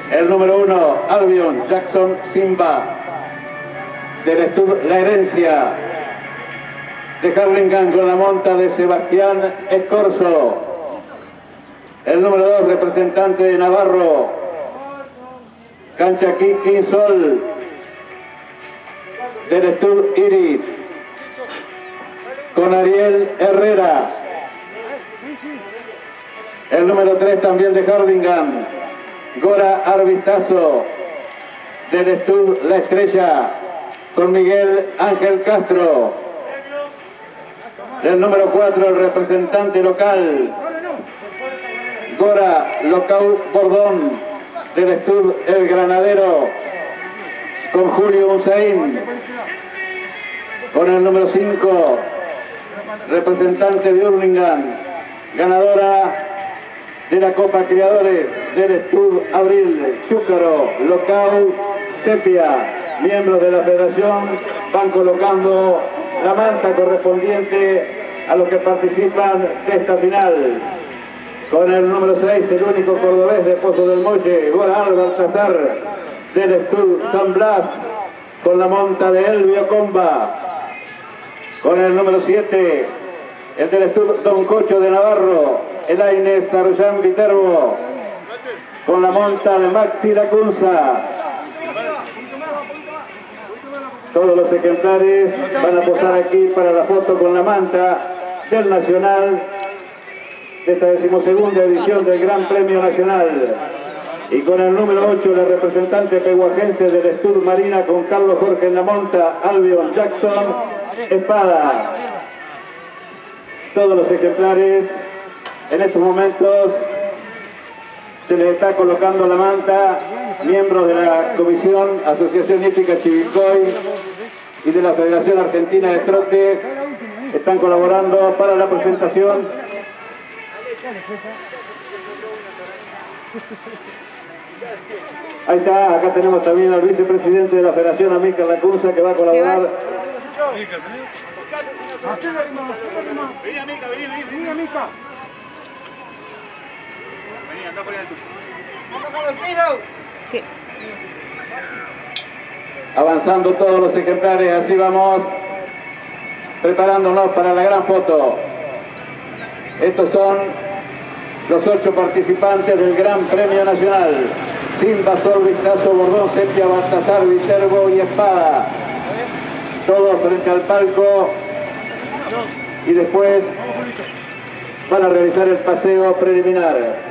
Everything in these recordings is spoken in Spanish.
El número 1, Albion Jackson Simba, del Stud La Herencia, de Hurlingham con la monta de Sebastián Escorzo. El número 2, representante de Navarro, Cancha Kiki Sol, del Stud Iris, con Ariel Herrera. El número 3 también de Hurlingham, Gora Arvistazo, del Stud La Estrella, con Miguel Ángel Castro. El número 4, el representante local, Gora Locau Bordón, del Stud El Granadero, con Julio Usain. Con el número 5, representante de Hurlingham, ganadora de la Copa Criadores del Stud Abril, Chúcaro Locau Sepia. Miembros de la federación van colocando la manta correspondiente a los que participan de esta final. Con el número 6, el único cordobés de Pozo del Molle, Gora Baltasar, del Stud San Blas, con la monta de Elvio Comba. Con el número 7, el del Stud Don Cocho de Navarro, Elaine Saruján Viterbo, con la monta de Maxi Lacunza. Todos los ejemplares van a posar aquí para la foto con la manta del Nacional de esta 12ª edición del Gran Premio Nacional. Y con el número 8, la representante pehuajense del Stud Marina, con Carlos Jorge en la monta, Albion Jackson Espada. Todos los ejemplares en estos momentos se les está colocando la manta. Miembros de la Comisión Asociación Hípica Chivilcoy y de la Federación Argentina de Trote están colaborando para la presentación. Ahí está, acá tenemos también al vicepresidente de la Federación, Amílcar Lacunza, que va a colaborar. Vení, Amílcar. Vení, anda por ahí al tuyo. ¿Qué? Avanzando todos los ejemplares, así vamos preparándonos para la gran foto. Estos son los 8 participantes del Gran Premio Nacional: Simba, Sol, Vistazo, Bordón, Sepia, Baltasar, Viterbo y Espada. Todos frente al palco y después van a realizar el paseo preliminar.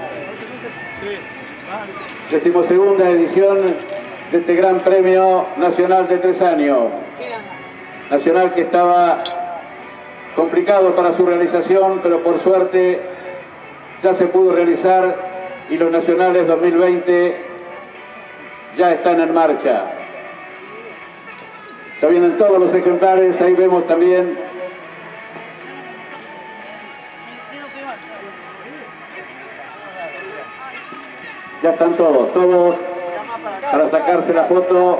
12ª edición de este Gran Premio Nacional de 3 años. Nacional que estaba complicado para su realización, pero por suerte ya se pudo realizar y los nacionales 2020 ya están en marcha. Ya vienen todos los ejemplares, ahí vemos también ya están todos para sacarse la foto.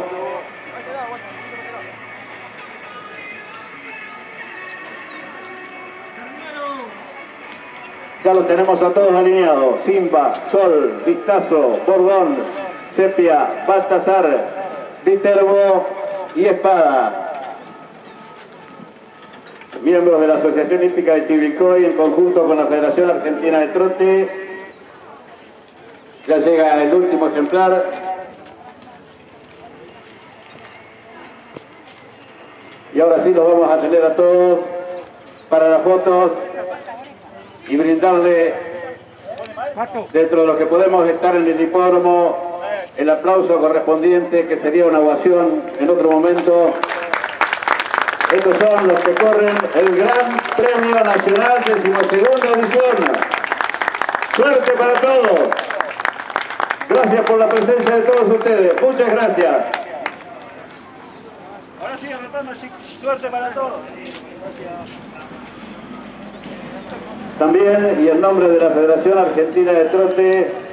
Ya los tenemos a todos alineados: Simba, Sol, Vistazo, Bordón, Sepia, Baltasar, Viterbo y Espada. Miembros de la Asociación Hípica de Chivilcoy en conjunto con la Federación Argentina de Trote. Ya llega el último ejemplar. Y ahora sí los vamos a tener a todos para las fotos y brindarle, dentro de lo que podemos estar en el hipódromo, el aplauso correspondiente, que sería una ovación en otro momento. Estos son los que corren el Gran Premio Nacional 12ª edición. Suerte para todos. Gracias por la presencia de todos ustedes. Muchas gracias. Ahora sí, anotando, chicos. Suerte para todos. También, y en nombre de la Federación Argentina de Trote,